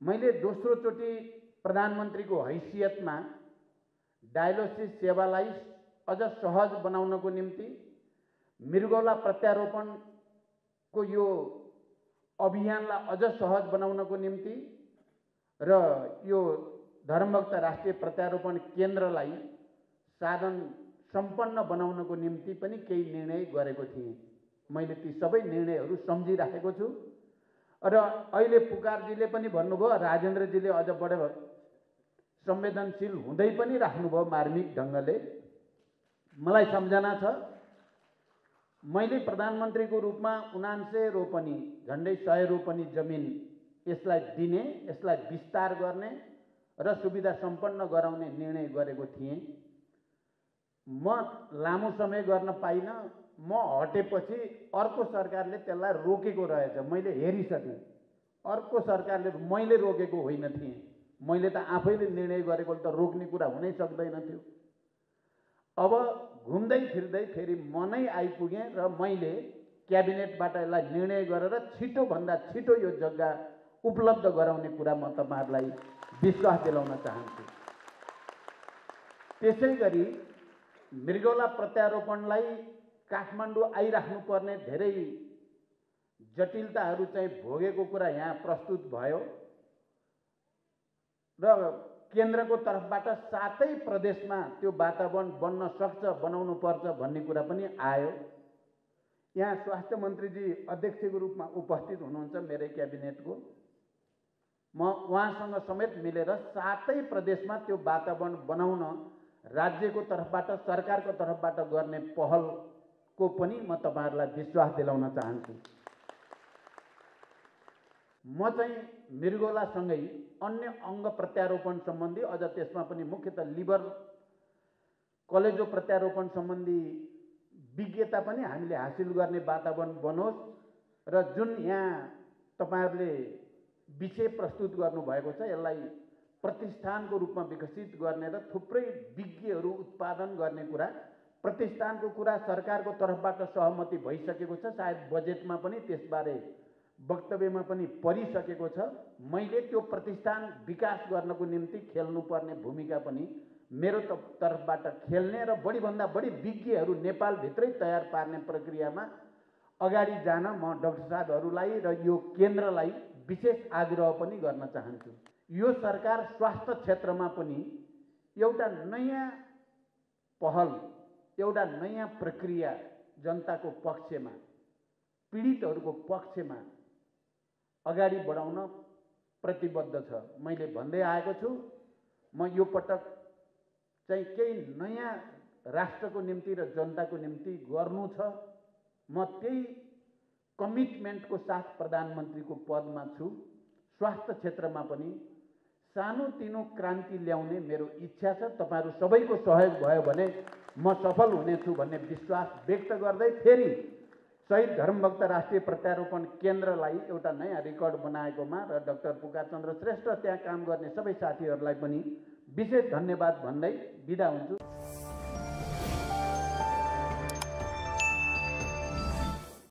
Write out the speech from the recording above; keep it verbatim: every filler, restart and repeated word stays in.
मैले दोस्रो चोटि प्रधानमन्त्रीको हैसियतमा डायलिसिस सेवालाई अझ सहज बनाउनको निम्ति मृगौला प्रत्यारोपणको यो अभियानलाई अझ सहज बनाउनको निम्ति र यो धर्मभक्त राष्ट्रिय प्रत्यारोपण केन्द्रलाई साधन सम्पन्न बनाउनको निम्ति पनि केही निर्णय गरेको थिएँ। मैले ती सबै निर्णयहरू सम्झिराखेको छु र अहिले पुकारजीले पनि भन्नुभयो, राजेन्द्रजीले अझ बढे संवेदनशील हुँदै पनि राख्नुभयो मार्मिक ढङ्गले। मलाई सम्झना छ, मैले प्रधानमन्त्रीको रूपमा उनान्सय रोपनी झन्डै सय रोपनी जमिन यसलाई दिने, यसलाई विस्तार गर्ने र सुविधा सम्पन्न गराउने निर्णय गरेको थिएँ। म लामो समय गर्न पाइनँ। म हटेपछि अर्को सरकारले त्यसलाई रोकेको रहेछ। मैले हेरिसकेँ, अर्को सरकारले, मैले रोकेको होइन थिएँ। मैले त आफैले निर्णय गरेको त रोक्ने कुरा हुनै सक्दैन थियो। अब घुम्दै फिर्दै फेरि म नै आइपुगेँ र मैले क्याबिनेटबाट यसलाई निर्णय गरेर छिटोभन्दा छिटो यो जग्गा उपलब्ध गराउने कुरा म तपाईँहरूलाई विश्वास दिलाउन चाहन्छु। त्यसै गरी मृगौला प्रत्यारोपणलाई काठमाडौँ आइराख्नु पर्ने धेरै जटिलताहरू चाहिँ भोगेको कुरा यहाँ प्रस्तुत भयो र केन्द्रको तर्फबाट सातै प्रदेशमा त्यो वातावरण बन्न सक्छ, बनाउनु पर्छ भन्ने कुरा पनि आयो। यहाँ स्वास्थ्य मन्त्रीजी अध्यक्षको रूपमा उपस्थित हुनुहुन्छ मेरै क्याबिनेटको। म उहाँसँग समेत मिलेर सातै प्रदेशमा त्यो वातावरण बनाउन राज्यको तर्फबाट, सरकारको तर्फबाट गर्ने पहलको पनि म तपाईँहरूलाई विश्वास दिलाउन चाहन्छु। म चाहिँ मृगौलासँगै अन्य अङ्ग प्रत्यारोपण सम्बन्धी, अझ त्यसमा पनि मुख्यतः लिभर कलेजो प्रत्यारोपण सम्बन्धी विज्ञता पनि हामीले हासिल गर्ने वातावरण बनोस् र जुन यहाँ तपाईँहरूले विषय प्रस्तुत गर्नुभएको छ यसलाई प्रतिष्ठानको रूपमा विकसित गर्ने र थुप्रै विज्ञहरू उत्पादन गर्ने कुरा, प्रतिष्ठानको कुरा सरकारको तर्फबाट सहमति भइसकेको छ। सायद बजेटमा पनि त्यसबारे वक्तव्यमा पनि परिसकेको छ। मैले त्यो प्रतिष्ठान विकास गर्नको निम्ति खेल्नुपर्ने भूमिका पनि मेरो तर्फबाट खेल्ने र बढीभन्दा बढी विज्ञहरू नेपालभित्रै तयार पार्ने प्रक्रियामा अगाडि जान म डाक्टर साहबहरूलाई र यो केन्द्रलाई विशेष आग्रह पनि गर्न चाहन्छु। यो सरकार स्वास्थ्य क्षेत्रमा पनि एउटा नयाँ पहल, एउटा नयाँ प्रक्रिया जनताको पक्षमा, पीडितहरूको पक्षमा अगाडि बढाउन प्रतिबद्ध छ। मैले भन्दै आएको छु, म यो पटक चाहिँ केही नयाँ राष्ट्रको निम्ति र जनताको निम्ति गर्नु छ। म त्यही कमिटमेन्टको साथ प्रधानमन्त्रीको पदमा छु। स्वास्थ्य क्षेत्रमा पनि सानोतिनो क्रान्ति ल्याउने मेरो इच्छा छ। तपाईँहरू सबैको सहयोग भयो भने म सफल हुनेछु भन्ने विश्वास व्यक्त गर्दै फेरि शहीद धर्मभक्त राष्ट्रिय प्रत्यारोपण केन्द्रलाई एउटा नयाँ रेकर्ड बनाएकोमा र डाक्टर पुकारचन्द्र श्रेष्ठ, त्यहाँ काम गर्ने सबै साथीहरूलाई पनि विशेष धन्यवाद भन्दै बिदा हुन्छु।